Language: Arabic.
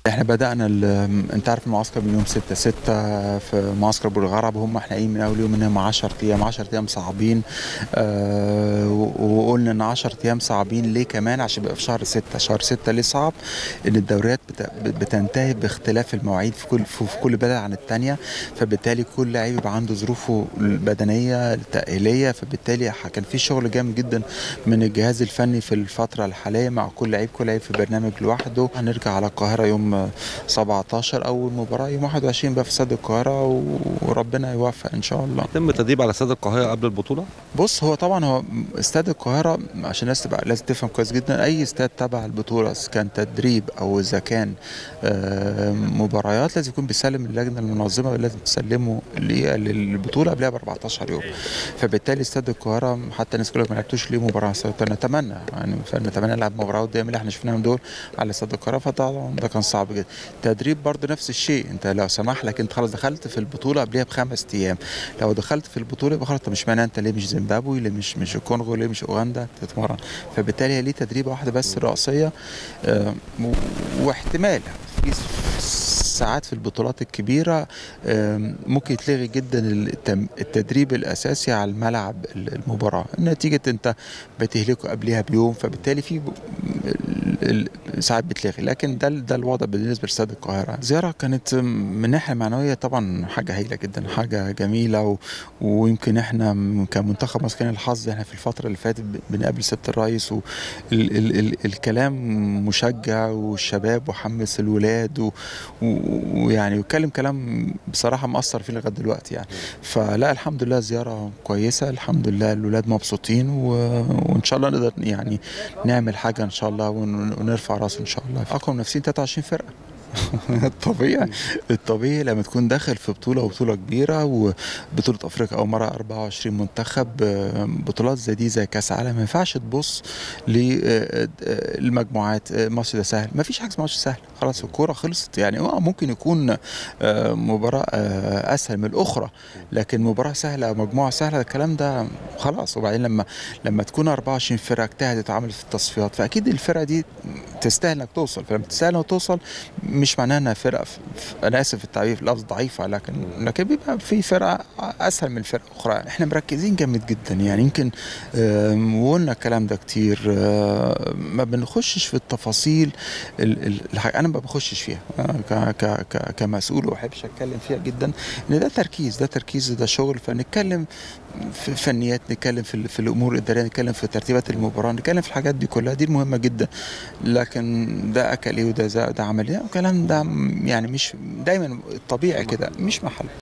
احنا بدأنا انت عارف المعسكر من يوم 6/6 في معسكر بلغارة. هم احنا قايمين من اول يوم ان هم 10 ايام، 10 ايام صعبين. وقلنا ان 10 ايام صعبين ليه كمان؟ عشان بقى في شهر 6. شهر 6 ليه صعب؟ ان الدوريات بتنتهي باختلاف المواعيد في كل بلد عن التانية، فبالتالي كل لعيب يبقى عنده ظروفه البدنية التأهيلية. فبالتالي كان في شغل جامد جدا من الجهاز الفني في الفترة الحالية مع كل لعيب. كل لعيب في برنامج لوحده. هنرجع على القاهرة يوم 17، أول مباراة يوم 21 بقى في استاد القاهرة، وربنا يوفق إن شاء الله. يتم التدريب على استاد القاهرة قبل البطولة؟ بص، هو طبعا هو استاد القاهرة عشان الناس تبقى لازم تفهم كويس جدا. أي استاد تبع البطولة كان تدريب أو إذا كان مباريات لازم يكون بيسلم اللجنة المنظمة، لازم تسلمه للبطولة قبلها ب 14 يوم. فبالتالي استاد القاهرة حتى الناس كلها ما لعبتوش ليه مباراة. نتمنى يعني فنتمنى نلعب مباراة قدام اللي احنا شفناهم دول على استاد القاهرة. فطبعا ده كان صعب جدا. تدريب برضه نفس الشيء. انت لو سمح لك انت خلاص دخلت في البطولة قبلها ب5 ايام. لو دخلت في البطولة يبقى خلاص. مش معنى انت ليه مش زيمبابوي، ليه مش الكونغو، ليه مش اوغندا تتمرن. فبالتالي ليه تدريبة واحدة بس رئيسية. آه، واحتمال في ساعات في البطولات الكبيرة ممكن يتلغي جدا التدريب الأساسي على الملعب المباراة، نتيجة أنت بتهلكه قبلها بيوم. فبالتالي في ساعات بتلغي. لكن ده الوضع بالنسبة لاستاد القاهرة. زيارة كانت من الناحية المعنوية طبعا حاجة هايلة جدا، حاجة جميلة. ويمكن احنا كمنتخب مصر كان الحظ احنا في الفترة اللي فاتت بنقابل سيادة الرئيس، والكلام مشجع والشباب وحمس الولاد، ويعني واتكلم كلام بصراحة مأثر فيه لغاية دلوقتي يعني. فلا الحمد لله زيارة كويسة، الحمد لله الولاد مبسوطين، وإن شاء الله نقدر يعني نعمل حاجة إن شاء الله ونرفع راسه إن شاء الله. أقوى منافسين 23 فرقة. الطبيعي لما تكون داخل في بطولة كبيرة وبطولة أفريقيا أو مرة 24 منتخب، بطولات زي دي زي كأس عالم، ما ينفعش تبص للمجموعات. ماتش ده سهل؟ ما فيش حاجة اسمها ماتش سهل. خلاص الكورة خلصت يعني. ممكن يكون مباراة أسهل من الأخرى، لكن مباراة سهلة أو مجموعة سهلة الكلام ده خلاص. وبعدين لما تكون 24 فرقة اجتهدت وعملت في التصفيات، فأكيد الفرقة دي تستاهل انك توصل. فلما تستاهل انك توصل مش معناها انها فرقه انا اسف في التعبير في اللفظ ضعيفه، لكن بيبقى في فرقه اسهل من فرقه اخرى. احنا مركزين جامد جدا يعني. يمكن وقلنا الكلام ده كتير. ما بنخشش في التفاصيل. انا ما بخشش فيها كمسؤول، وما بحبش اتكلم فيها جدا. ان ده تركيز ده شغل. فنتكلم في فنيات، نتكلم في الامور الاداريه، نتكلم في ترتيبات المباراه، نتكلم في الحاجات دي كلها. دي المهمه جدا. لكن ده اكل ايه وده عمل ايه والكلام ده يعني مش دايما الطبيعي كده، مش محل.